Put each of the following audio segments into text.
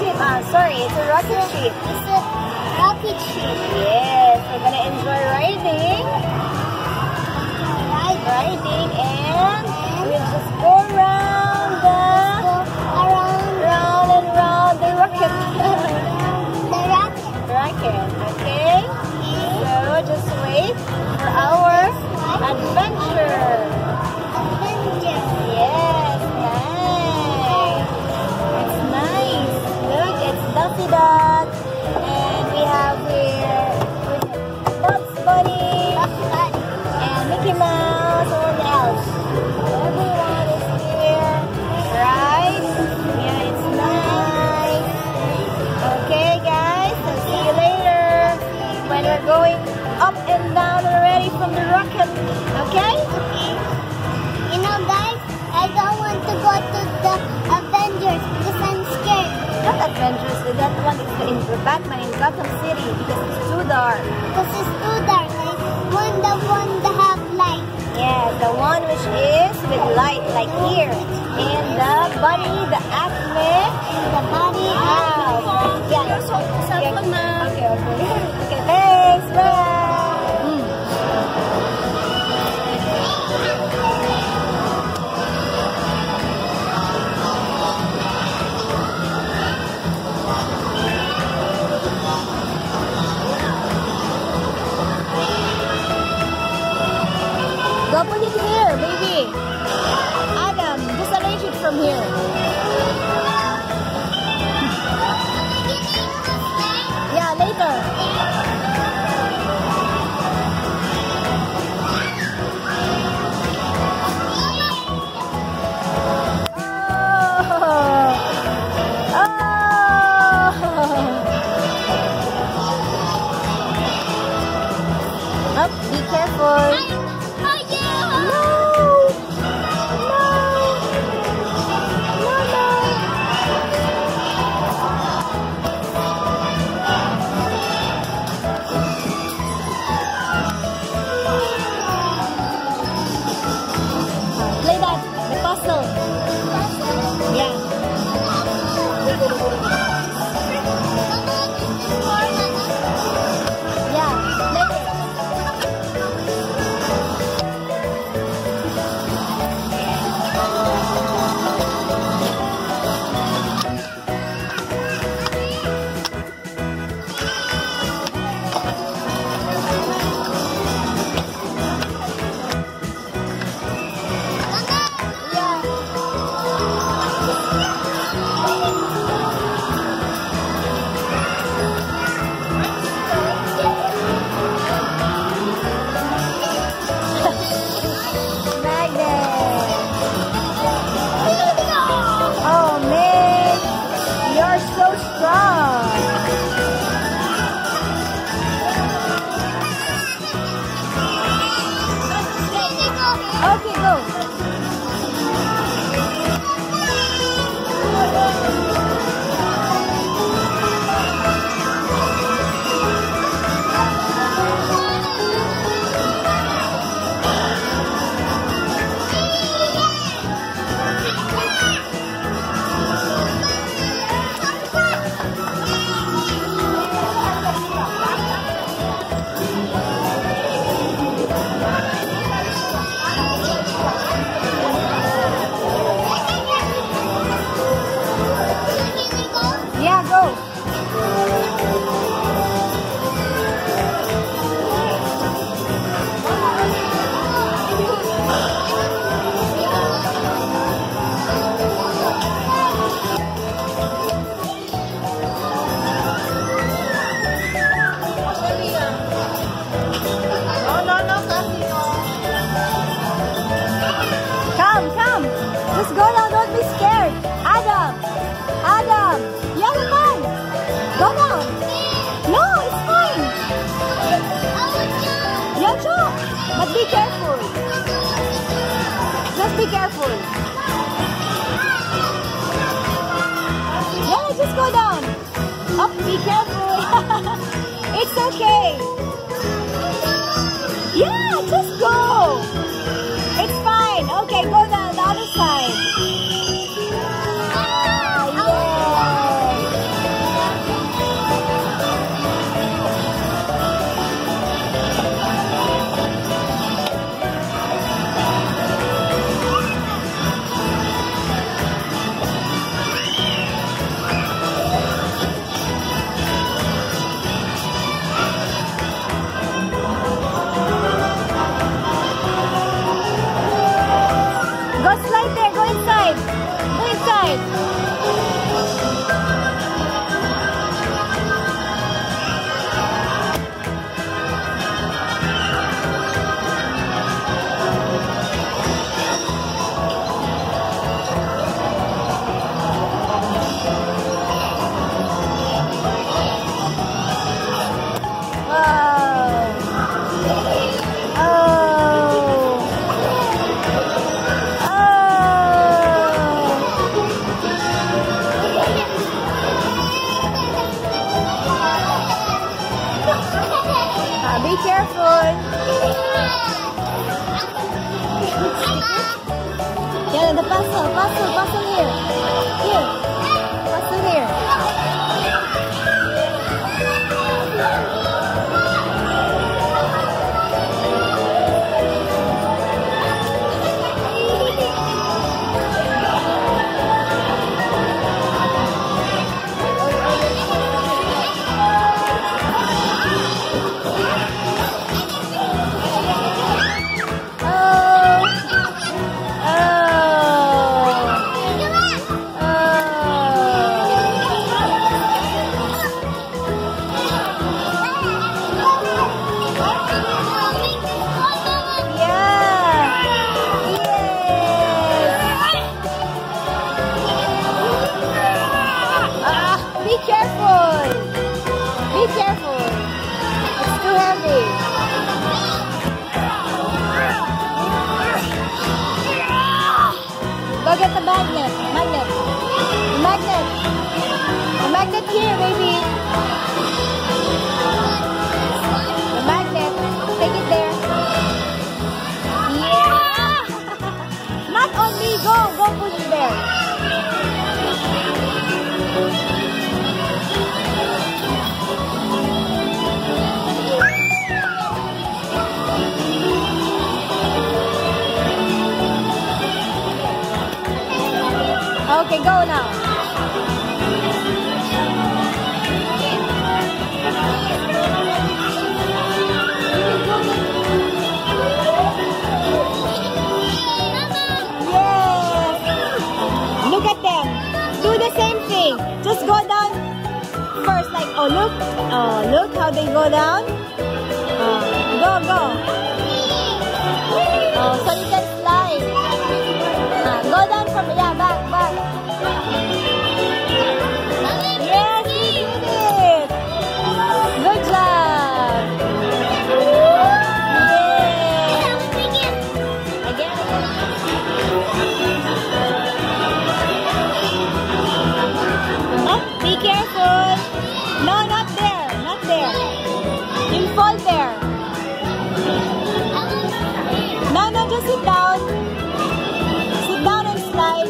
ship. Sorry, it's a rocket ship. It's a rocket ship. Yes, we're gonna enjoy riding. Riding, and we'll just go around around the rocket. The rocket, okay? So just wait for our adventure. Yes, nice. It's nice. Look, it's Daffy Duck, and we have here Bugs Bunny and Mickey Mouse. What else? Everyone is here, right? Yeah, it's nice. Okay, guys. So see you later when we're going up and down already from the rocket. Okay? You know, guys, I don't want to go to the Avengers because I'm scared. Not Avengers. That one is the Batman in Gotham City because it's too dark. Because it's too dark. The one that have light. Yeah, the one which is with light, like here. And the bunny, the Aquaman, The body house. Yeah. cell phone, Mom. Okay, okay. Okay, thanks. Bye. Go put it here, baby. Adam, just arrange it from here. Yeah, later. Oh, be careful. Play that, the puzzle. Yeah. Yeah, play it. Oh man, you're so strong. Okay, go. Yeah, go. Come, come. Just go now, don't be scared. Adam, Adam. Yeah, come on. Go down. No, it's fine. Yeah, sure. But be careful. Just be careful. Yeah, just go down. Up, be careful. It's okay. Yeah, just go. It's fine. Okay, go down the other side. Yeah. Be careful. Yeah, the puzzle here. Here. Puzzle here. Go get the magnet. The magnet here, baby. The magnet. Take it there. Yeah. Not only go push it there. Okay, go now. Yes. Look at them. Do the same thing. Just go down first. Like, oh look how they go down. Go. Oh, so you can slide. Go down from back. Yes, you did it. Good job. Yeah. Again. Oh, be careful. No, not there. You'll fall there. No, just sit down. Sit down and slide.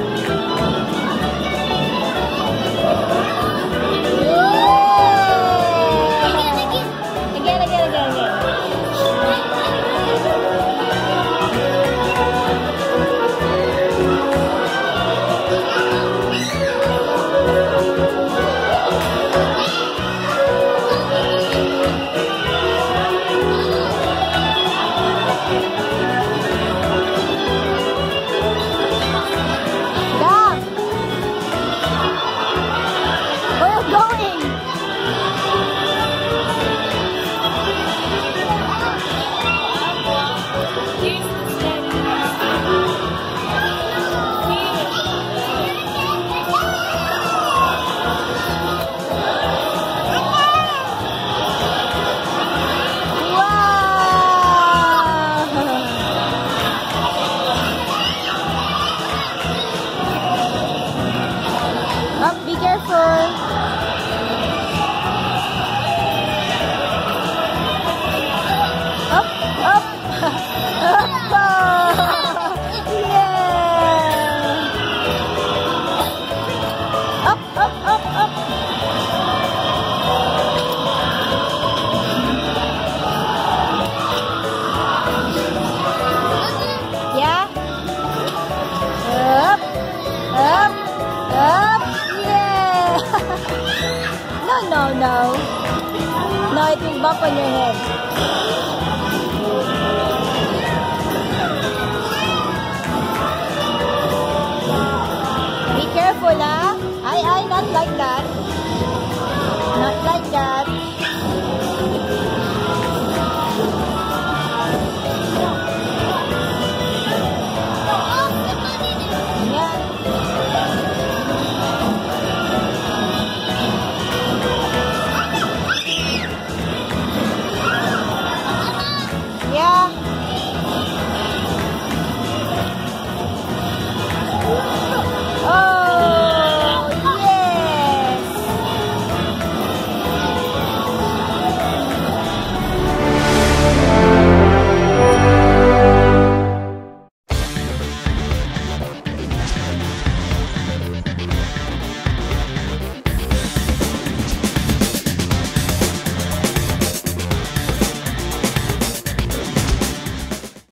No, it will bump on your head. Be careful, ah. Not like that. Not like that.